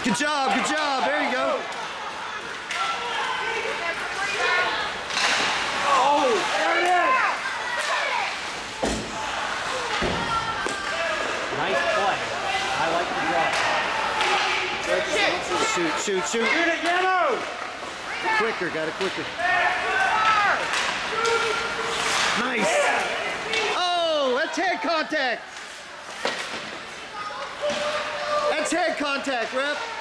Good job, good job. There you go. Oh, there it is. Nice play. I like the draw. Shoot, shoot, shoot. Shoot it, yellow. Quicker, got it quicker. Nice. Oh, that's head contact. That's head contact, ref.